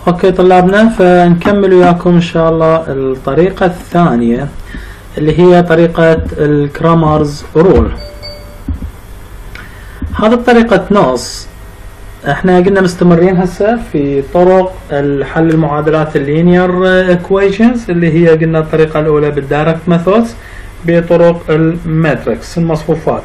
اوكي طلابنا، فنكمل وياكم ان شاء الله الطريقة الثانية اللي هي طريقة الكرامرز رول. هذه طريقة نص. احنا قلنا مستمرين هسه في طرق الحل المعادلات اللينير ايكويشنز اللي هي قلنا الطريقة الاولى بالدايركت ميثودز بطرق الماتريكس المصفوفات.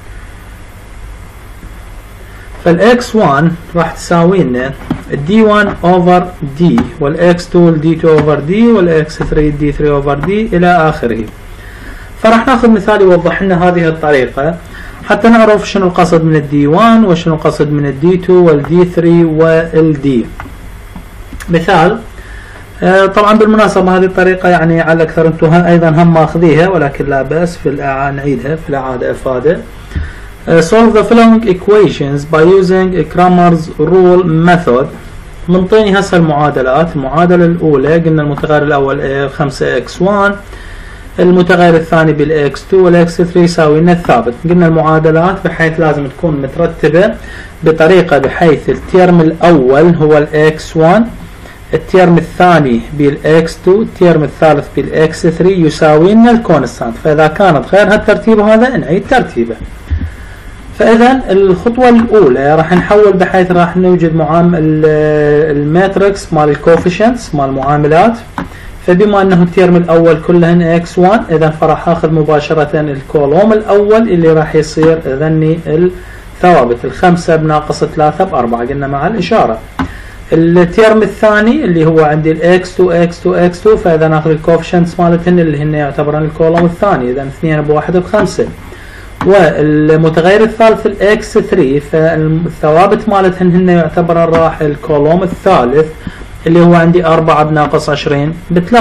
فالاكس 1 راح تساوي لنا الدي 1 اوفر دي، والاكس 2 الدي 2 اوفر دي، والاكس 3 الدي 3 اوفر دي الى اخره. فراح ناخذ مثال يوضح لنا هذه الطريقة حتى نعرف شنو القصد من الدي 1 وشنو القصد من الدي 2 والدي 3 والدي. مثال، طبعا بالمناسبة هذه الطريقة يعني على الاكثر انتم ايضا هم ماخذيها، ولكن لا بأس في نعيدها في الإعادة افادة. Solve the following equations by using a Cramer's rule method. منطيني هسه المعادلات. المعادلة الأولى قلنا المتغير الأول 5x1، المتغير الثاني بالx2 والx3 يساوي لنا الثابت. قلنا المعادلات بحيث لازم تكون مترتبة بطريقة بحيث التيرم الأول هو الx1، التيرم الثاني بالx2، التيرم الثالث بالx3 يساوي لنا الكونستانت. فإذا كانت غير هالترتيب هذا نعيد ترتيبه. فإذا الخطوة الأولى راح نحول بحيث راح نوجد معامل الماتريكس مال الكوفيشنتس مال المعاملات. فبما أنه التيرم الأول كلهن x1 إذا فراح أخذ مباشرة الكولوم الأول اللي راح يصير إذني الثوابت 5 بناقص 3 ب4 قلنا مع الإشارة. التيرم الثاني اللي هو عندي x2 x2 x2 فإذا ناخذ الكوفيشنتس مالتهن اللي هن يعتبرن الكولوم الثاني، إذا 2 ب1 ب5. والمتغير الثالث الاكس 3 فالثوابت مالتهن هن يعتبرن راح الكولوم الثالث اللي هو عندي 4 بناقص 20 ب3.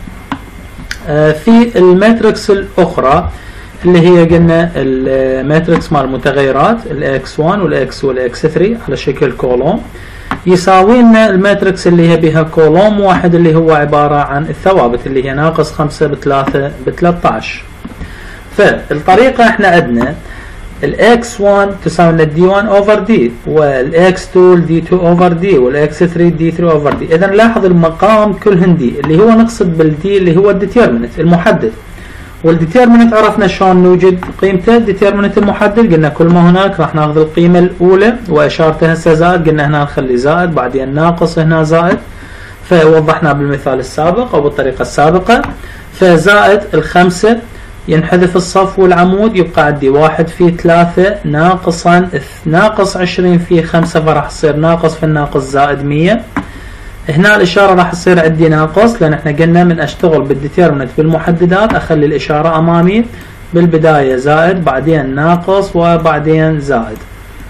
في الماتريكس الاخرى اللي هي قلنا الماتريكس مال المتغيرات الاكس 1 والاكس والاكس 3 على شكل كولوم، يساوي لنا الماتريكس اللي هي بها كولوم واحد اللي هو عبارة عن الثوابت اللي هي ناقص 5 ب3 ب13. فالطريقة احنا عندنا الاكس1 تساوي لنا الدي 1 اوفر دي، والاكس2 الدي 2 اوفر دي، والاكس 3 الدي 3 اوفر دي. اذا لاحظ المقام كلهن دي اللي هو نقصد بالدي اللي هو الديتيرمنت المحدد. والديتيرمنت عرفنا شلون نوجد قيمته. الديتيرمنت المحدد قلنا كل ما هناك راح ناخذ القيمة الاولى واشارتها هسه زائد، قلنا هنا نخلي زائد بعدين ناقص هنا زائد، فوضحنا بالمثال السابق او بالطريقة السابقة. فزائد ال5 ينحذف الصف والعمود يبقى عندي 1 في 3 ناقصا ناقص 20 في 5 فراح يصير ناقص في الناقص زائد 100. هنا الإشارة راح تصير عندي ناقص لأن احنا قلنا من أشتغل بالديتيرمنت بالمحددات أخلي الإشارة أمامي، بالبداية زائد بعدين ناقص وبعدين زائد.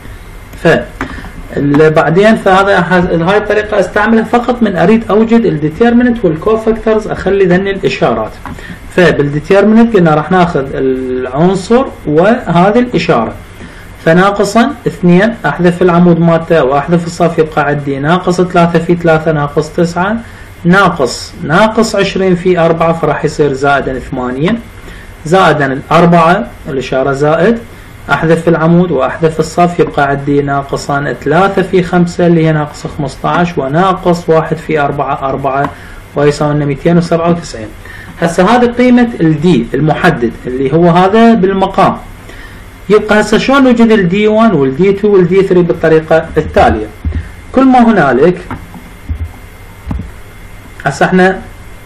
بعدين فهذا هاي الطريقة استعملها فقط من أريد أوجد الديتيرمنت والكوفاكتورز أخلي ذني الإشارات. فبالديتيرمنت قلنا راح ناخذ العنصر وهذه الإشارة، فناقصا 2 أحذف العمود مالته وأحذف الصف يبقى عندي ناقص 3 في 3 ناقص 9 ناقص 20 في 4 فراح يصير زائدا 80 زائدا 4 الإشارة زائد، أحذف العمود وأحذف الصف يبقى عندي ناقصا 3 في 5 اللي هي ناقص 15 وناقص 1 في 4 ويساوي لنا 297. هسه هذه قيمة الدي المحدد اللي هو هذا بالمقام. يبقى هسه شلون نوجد الدي 1 والدي 2 والدي 3 بالطريقة التالية. كل ما هنالك هسه احنا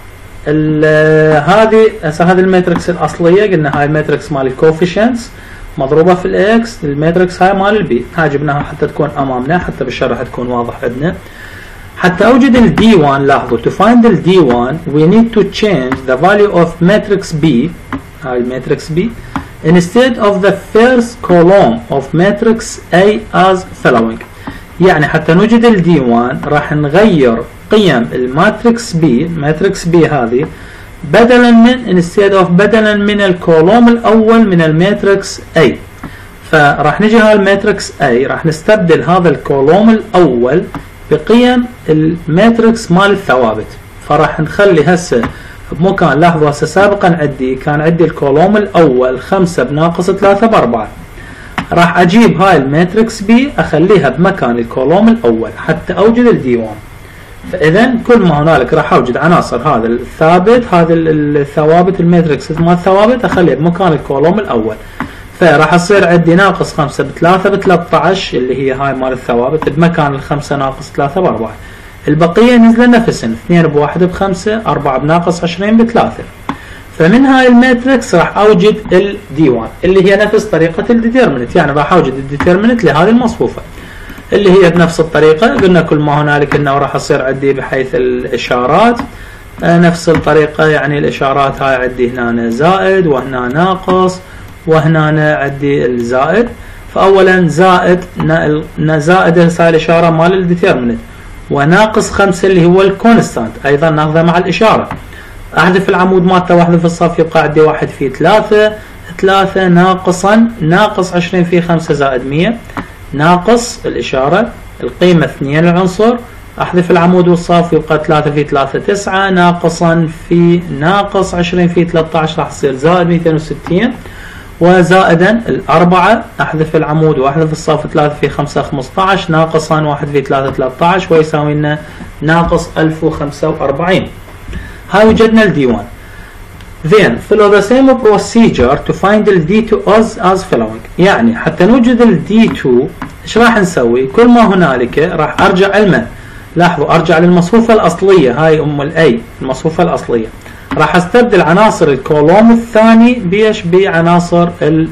هذه الماتريكس الأصلية قلنا هاي الماتريكس مال الكوفيشنتس مضروبة في الاكس، الماتريكس هاي مال البي، هاي جبناها حتى تكون أمامنا حتى بالشرح تكون واضح عندنا. حتى أوجد ال D1 لاحظوا to find ال D1 we need to change the value of matrix B، هاي matrix B instead of the first column of matrix A as following. يعني حتى نوجد ال D1 راح نغير قيم الماتريكس B هذه بدلا من الكولوم الأول من الماتريكس A. فراح نجي هاي الماتريكس A راح نستبدل هذا الكولوم الأول بقيم الماتريكس مال الثوابت. فراح نخلي هسه بمكان، لاحظوا هسه سابقا كان عندي الكولوم الأول 5 بناقص 3 ب4، راح أجيب هاي الماتريكس بي أخليها بمكان الكولوم الأول حتى أوجد الدي 1. فاذا كل ما هنالك راح اوجد عناصر هذا الثابت، هذا الثوابت الماتريكس مال الثوابت اخليها بمكان الكولوم الاول. فراح يصير عندي ناقص 5 ب3 ب13 اللي هي هاي مال الثوابت بمكان ال5 ناقص 3 ب4. البقيه نزل نفسهن 2 ب1 ب5 4 بناقص 20 ب3. فمن هاي الماتريكس راح اوجد الدي 1 اللي هي نفس طريقه الديترمنت، يعني راح اوجد الديترمنت لهذه المصفوفه اللي هي بنفس الطريقه. قلنا كل ما هنالك انه راح يصير عندي بحيث الاشارات نفس الطريقه، يعني الاشارات هاي عندي هنا زائد وهنا ناقص وهنا عندي الزائد. فاولا زائد زائد هاي الاشاره مال الديترمنت، وناقص 5 اللي هو الكونستانت ايضا ناخذه مع الاشاره. احذف العمود مالته واحذف الصف، يبقى عندي 1 في 3 ناقصا ناقص 20 في 5 زائد 100 ناقص الاشاره القيمه 2 العنصر، احذف العمود والصف يبقى 3 في 3 9 ناقصا في ناقص 20 في 13 راح يصير زائد 260 وزائدا الأربعة، أحذف العمود وأحذف الصف 3 في 5 15 ناقصا 1 في 3 13 ويساوي لنا ناقص 1045. هاي وجدنا ال D1. Then follow the same procedure to find ال D2 as following. يعني حتى نوجد ال D2 ايش راح نسوي؟ كل ما هنالك راح ارجع لمن؟ لاحظوا ارجع للمصفوفة الأصلية، هاي الأي المصفوفة الأصلية. راح استبدل عناصر الكولوم الثاني بيش بعناصر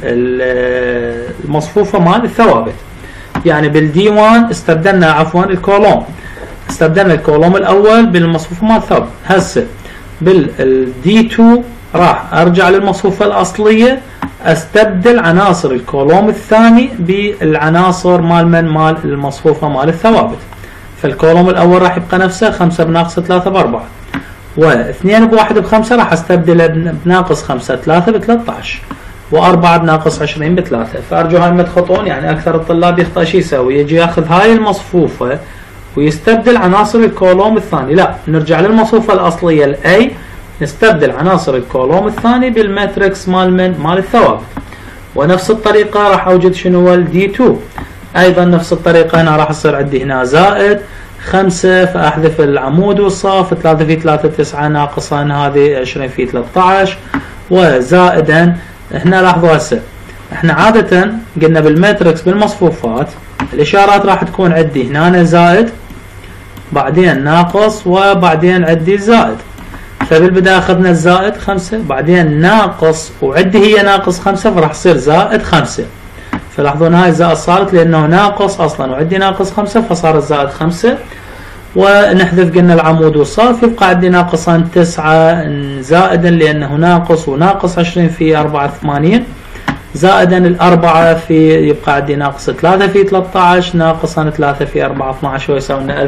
المصفوفة مال الثوابت. يعني بالدي 1 استبدلنا عفوا الكولوم، استبدلنا الكولوم الاول بالمصفوفة مال الثوابت. هسه بالدي 2 راح ارجع للمصفوفة الاصلية استبدل عناصر الكولوم الثاني بالعناصر مال المصفوفة مال الثوابت. فالكولوم الاول راح يبقى نفسه 5 بناقص 3 ب4 و2 ب1 ب5 راح استبدله بناقص 5 3 ب13 و4 بناقص 20 ب3. فارجو هاي ما تخطئون، يعني اكثر الطلاب يخطئ شو يسوي؟ يجي ياخذ هاي المصفوفه ويستبدل عناصر الكولوم الثاني. لا، نرجع للمصفوفه الاصليه الاي نستبدل عناصر الكولوم الثاني بالماتريكس مال الثوابت. ونفس الطريقه راح اوجد شنو هو الدي 2. ايضا نفس الطريقه هنا راح يصير عندي هنا زائد 5 فاحذف العمود والصف 3 في 3 9 ناقصا هذه 20 في 13 وزائدا. هنا لاحظوا هسه احنا عاده قلنا بالماتريكس بالمصفوفات الاشارات راح تكون عندي هنا زائد بعدين ناقص وبعدين عندي زائد. فبالبدايه اخذنا الزائد 5 بعدين ناقص وعندي هي ناقص 5 فراح يصير زائد 5. فلاحظون هاي الزائد صارت لانه ناقص اصلا وعندي ناقص 5 فصار الزائد 5 ونحذف قلنا العمود والصف يبقى عندي ناقصا 9 زائدا لانه ناقص وناقص 20 في 84 زائدا الأربعة في يبقى عندي ناقص 3 في 13 ناقصا 3 في 4 12 ويساوي لنا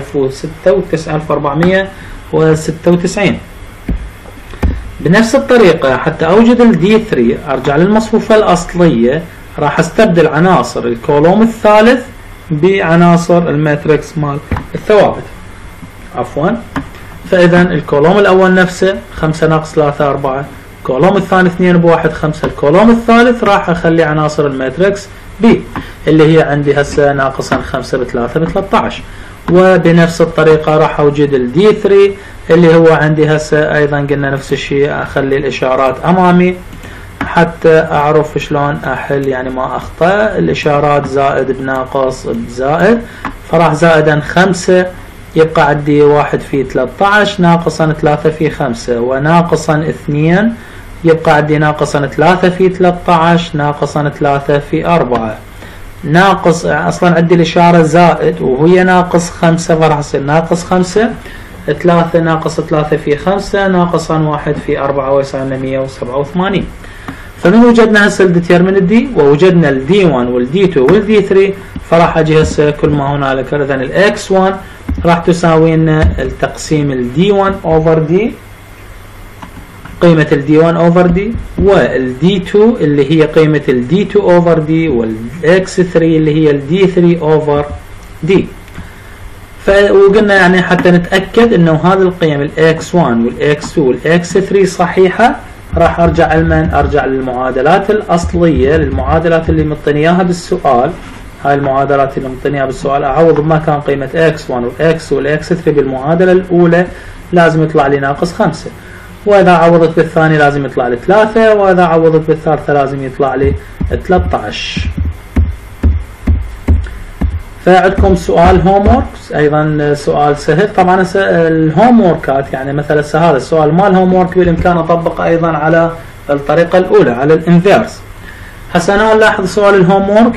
1496. بنفس الطريقة حتى اوجد الدي 3 ارجع للمصفوفة الاصلية راح استبدل عناصر الكولوم الثالث بعناصر الماتريكس مال الثوابت عفوا. فاذا الكولوم الاول نفسه 5 ناقص 3 4 الكولوم الثاني 2 ب1 5 الكولوم الثالث راح اخلي عناصر الماتريكس ب اللي هي عندي هسه ناقصا 5 ب3 ب13. وبنفس الطريقة راح اوجد الدي 3 اللي هو عندي هسه ايضا قلنا نفس الشيء اخلي الاشارات امامي حتى اعرف شلون احل يعني ما اخطأ. الاشارات زائد بناقص بزائد فراح زائدا 5 يبقى عندي 1 في 13 ناقصا 3 في 5 وناقصا 2 يبقى عندي ناقصا 3 في 13 ناقصا 3 في 4 ناقص اصلا عندي الاشارة زائد وهي ناقص 5 فراح يصير ناقص 5 3 ناقص 3 في 5 ناقصا 1 في 4 ويساوي لنا 187. فمن وجدنا هسه الديترمنت دي ووجدنا الدي 1 والدي 2 والدي 3 فراح اجي هسه كل ما هنالك اذا الاكس 1 راح تساوي لنا التقسيم الدي 1 اوفر دي قيمة الدي 1 اوفر دي والدي 2 اللي هي قيمة الدي 2 اوفر دي والاكس 3 اللي هي الدي 3 اوفر دي. وقلنا يعني حتى نتأكد انه هذه القيم الاكس 1 والاكس 2 والاكس 3 صحيحة راح ارجع لمن؟ ارجع للمعادلات الاصلية للمعادلات اللي مطني اياها بالسؤال هاي المعادلات اللي مطينيها بالسؤال اعوض بمكان قيمة x1 والx والx 3 بالمعادلة الاولى لازم يطلع لي ناقص 5، واذا عوضت بالثاني لازم يطلع لي 3، واذا عوضت بالثالثة لازم يطلع لي 13. فعندكم سؤال هوم وورك ايضا سؤال سهل. طبعا الهوم ووركات يعني مثلا هذا السؤال مال هوم وورك بالامكان اطبقه ايضا على الطريقة الاولى على الانفيرس. هسه انا نلاحظ سؤال الهوم وورك،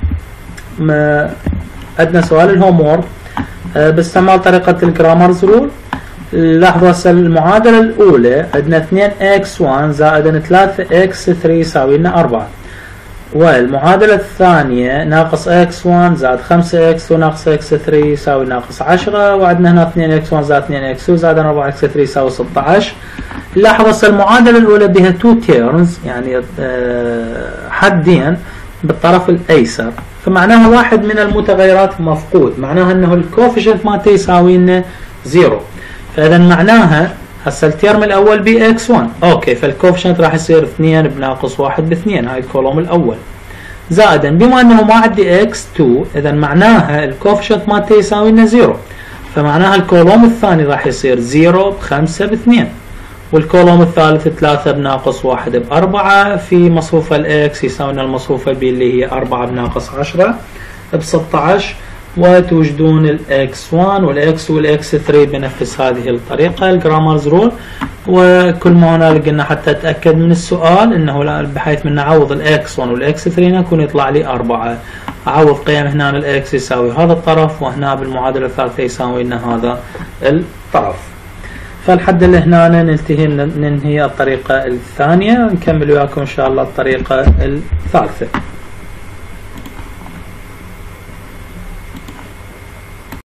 عندنا سؤال الهوم وورك باستعمال طريقة الجرامرز رول. لاحظوا هسه المعادلة الأولى عندنا 2x1 زائد 3x3 يساوي لنا 4، والمعادلة الثانية ناقص x1 زائد 5x وناقص x3 يساوي ناقص 10، وعندنا هنا 2x1 زائد 2x2 زائد 4x3 يساوي 16. لاحظ هسه المعادلة الأولى بها 2 terms يعني حدين بالطرف الأيسر، فمعناها واحد من المتغيرات مفقود، معناها انه الكوفيشنت مالته يساوي لنا 0. فاذا معناها هسه الترم الاول ب x1 اوكي، فالكوفيشنت راح يصير 2 بناقص 1 ب2، هاي الكولوم الاول. زائدا بما انه ما عندي x2 اذا معناها الكوفيشنت مالته يساوي لنا 0، فمعناها الكولوم الثاني راح يصير 0 ب5 ب2، والكولوم الثالث 3 بناقص 1 ب4، في مصفوفة الاكس يساوي لنا المصفوفة ب اللي هي 4 بناقص 10 ب16، وتوجدون الاكس 1 والاكس والاكس 3 بنفس هذه الطريقة الجرامرز رول. وكل ما هنالك قلنا حتى اتأكد من السؤال انه بحيث من نعوض الاكس 1 والاكس 3 يكون يطلع لي 4، اعوض قيم هنا الاكس يساوي هذا الطرف، وهنا بالمعادلة الثالثة يساوي لنا هذا الطرف. فالحد اللي هنا ننهي الطريقة الثانية، نكمل وياكم إن شاء الله الطريقة الثالثة.